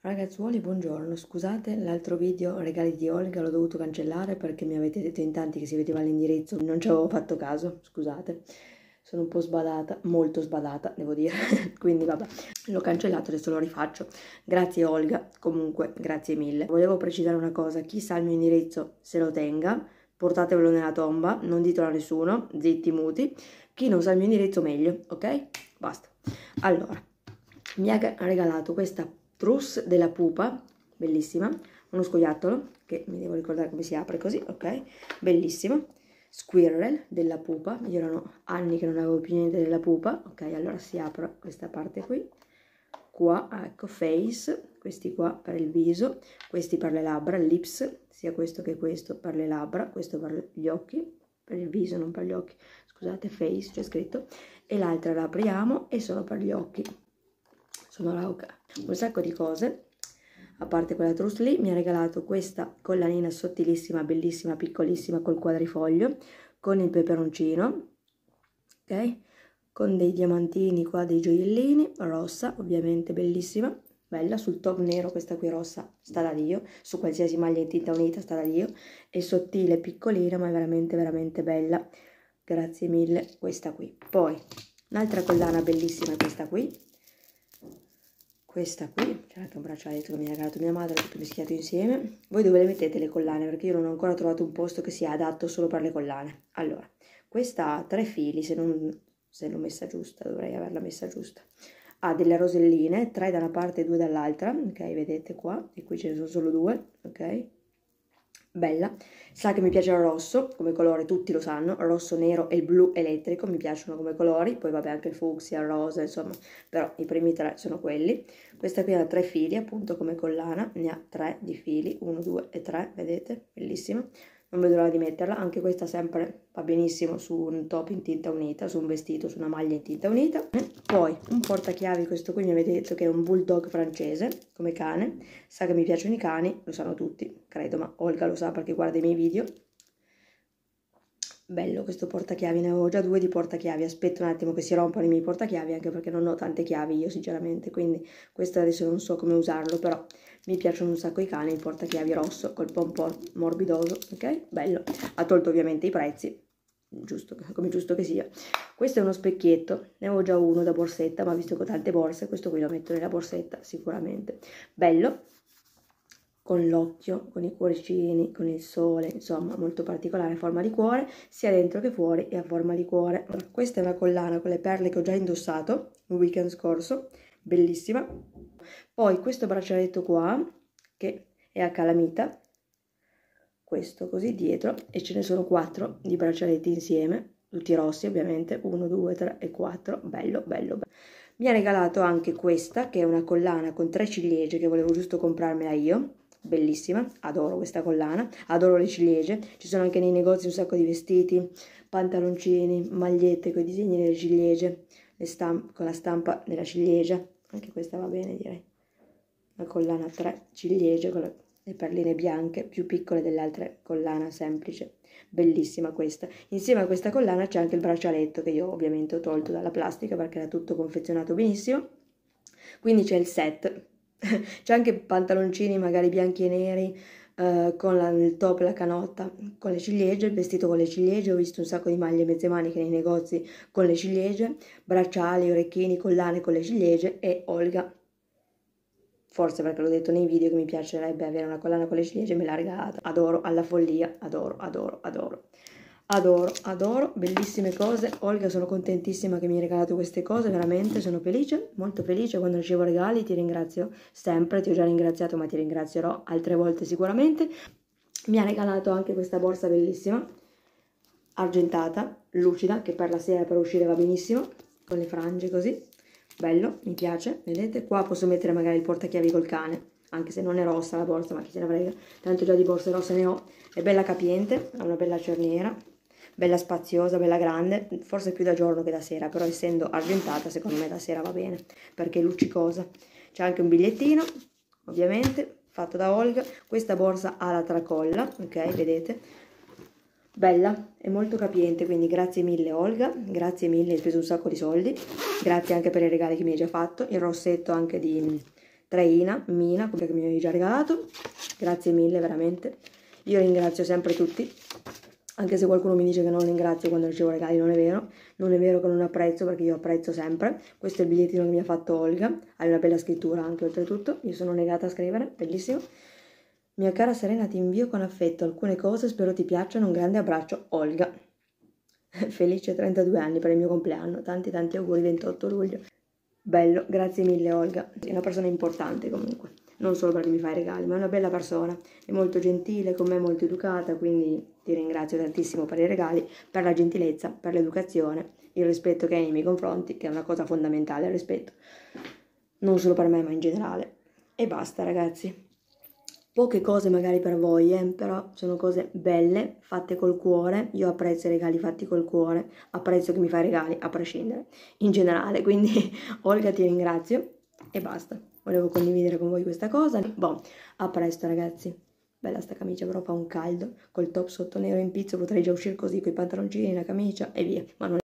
Ragazzuoli, buongiorno, scusate l'altro video regali di Olga l'ho dovuto cancellare perché mi avete detto in tanti che si vedeva l'indirizzo, non ci avevo fatto caso, scusate, sono un po' sbadata, molto sbadata devo dire, quindi vabbè, l'ho cancellato, adesso lo rifaccio. Grazie Olga, comunque grazie mille. Volevo precisare una cosa, chi sa il mio indirizzo se lo tenga, portatevelo nella tomba, non ditelo a nessuno, zitti muti, chi non sa il mio indirizzo meglio, ok? Basta. Allora, mi ha regalato questa trousse della pupa, bellissima, uno scoiattolo, che mi devo ricordare come si apre così, ok, bellissimo, squirrel della pupa, io erano anni che non avevo più niente della pupa, ok, allora si apre questa parte qui, qua, ecco, face, questi qua per il viso, questi per le labbra, lips, sia questo che questo per le labbra, questo per gli occhi, per il viso, non per gli occhi, scusate, face c'è scritto, e l'altra la apriamo e sono per gli occhi. Sono rauca. Un sacco di cose, a parte quella trousse lì, mi ha regalato questa collanina sottilissima, bellissima, piccolissima col quadrifoglio, con il peperoncino, ok? Con dei diamantini qua, dei gioiellini, rossa, ovviamente bellissima, bella, sul top nero questa qui rossa, sta da Dio, su qualsiasi maglia in tinta unita sta da Dio, è sottile, piccolina, ma è veramente, veramente bella, grazie mille, questa qui. Poi, un'altra collana bellissima è questa qui, c'è anche un braccialetto che mi ha regalato mia madre, tutto mischiato insieme. Voi dove le mettete le collane? Perché io non ho ancora trovato un posto che sia adatto solo per le collane. Allora, questa ha 3 fili, se non l'ho messa giusta, dovrei averla messa giusta. Ha delle roselline, 3 da una parte e 2 dall'altra, ok, vedete qua, e qui ce ne sono solo 2, ok? Bella, sa che mi piace il rosso come colore, tutti lo sanno, il rosso, nero e il blu elettrico mi piacciono come colori, poi vabbè anche il fucsia, il rosa, insomma, però i primi 3 sono quelli. Questa qui ha 3 fili appunto come collana, ne ha 3 di fili, 1, 2 e 3, vedete, bellissima, non vedo l'ora di metterla, anche questa sempre va benissimo su un top in tinta unita, su un vestito, su una maglia in tinta unita. Poi un portachiavi, questo qui mi avete detto che è un bulldog francese come cane, sa che mi piacciono i cani, lo sanno tutti, credo, ma Olga lo sa perché guarda i miei video. Bello questo portachiavi, ne avevo già 2 di portachiavi, aspetto un attimo che si rompano i miei portachiavi, anche perché non ho tante chiavi io sinceramente, quindi questo adesso non so come usarlo, però mi piacciono un sacco i cani, il portachiavi rosso col pompon morbidoso, ok? Bello, ha tolto ovviamente i prezzi, giusto, come giusto che sia. Questo è uno specchietto, ne avevo già uno da borsetta, ma visto che ho tante borse, questo qui lo metto nella borsetta sicuramente. Bello, con l'occhio, con i cuoricini, con il sole, insomma molto particolare, a forma di cuore, sia dentro che fuori e a forma di cuore. Questa è una collana con le perle che ho già indossato un weekend scorso, bellissima. Poi questo braccialetto qua, che è a calamita, questo così dietro, e ce ne sono 4 di braccialetti insieme, tutti rossi ovviamente, 1, 2, 3 e 4, bello, bello, bello. Mi ha regalato anche questa, che è una collana con 3 ciliegie, che volevo giusto comprarmela io, bellissima, adoro questa collana, adoro le ciliegie, ci sono anche nei negozi un sacco di vestiti, pantaloncini, magliette con i disegni delle ciliegie, con la stampa della ciliegia, anche questa va bene direi, una collana a 3 ciliegie con le perline bianche, più piccole delle altre collana semplice, bellissima questa. Insieme a questa collana c'è anche il braccialetto che io ovviamente ho tolto dalla plastica perché era tutto confezionato benissimo, quindi c'è il set. C'è anche pantaloncini magari bianchi e neri, con il top e la canotta con le ciliegie, il vestito con le ciliegie, ho visto un sacco di maglie mezze maniche nei negozi con le ciliegie, bracciali, orecchini, collane con le ciliegie e Olga, forse perché l'ho detto nei video che mi piacerebbe avere una collana con le ciliegie, me l'ha regalata. Adoro alla follia, adoro, adoro, adoro. Adoro, adoro, bellissime cose. Olga, sono contentissima che mi hai regalato queste cose, veramente sono felice, molto felice. Quando ricevo regali ti ringrazio sempre, ti ho già ringraziato ma ti ringrazierò altre volte sicuramente. Mi ha regalato anche questa borsa bellissima, argentata, lucida, che per la sera per uscire va benissimo, con le frange così. Bello, mi piace, vedete? Qua posso mettere magari il portachiavi col cane, anche se non è rossa la borsa, ma chi se ne frega, tanto già di borse rosse ne ho. È bella capiente, ha una bella cerniera, bella spaziosa, bella grande, forse più da giorno che da sera, però essendo argentata secondo me da sera va bene, perché è luccicosa. C'è anche un bigliettino, ovviamente, fatto da Olga. Questa borsa ha la tracolla, ok, vedete? Bella, è molto capiente, quindi grazie mille Olga, grazie mille, hai speso un sacco di soldi, grazie anche per i regali che mi hai già fatto, il rossetto anche di traina, Mina, quella che mi avevi già regalato, grazie mille veramente, io ringrazio sempre tutti, anche se qualcuno mi dice che non ringrazio quando ricevo regali, non è vero che non apprezzo, perché io apprezzo sempre. Questo è il bigliettino che mi ha fatto Olga, hai una bella scrittura anche oltretutto, io sono negata a scrivere, bellissimo. Mia cara Serena, ti invio con affetto alcune cose, spero ti piacciono, un grande abbraccio, Olga. Felice 32 anni per il mio compleanno, tanti auguri, 28 luglio. Bello, grazie mille Olga, sei una persona importante comunque, non solo perché mi fai regali, ma è una bella persona, è molto gentile, con me molto educata, quindi ti ringrazio tantissimo per i regali, per la gentilezza, per l'educazione, il rispetto che hai nei miei confronti, che è una cosa fondamentale, il rispetto, non solo per me ma in generale. E basta ragazzi. Poche cose magari per voi, però sono cose belle, fatte col cuore. Io apprezzo i regali fatti col cuore, apprezzo che mi fai regali a prescindere, in generale. Quindi Olga ti ringrazio e basta. Volevo condividere con voi questa cosa. Boh, a presto ragazzi. Bella sta camicia, però fa un caldo. Col top sotto nero in pizzo potrei già uscire così, con i pantaloncini, la camicia e via. Ma non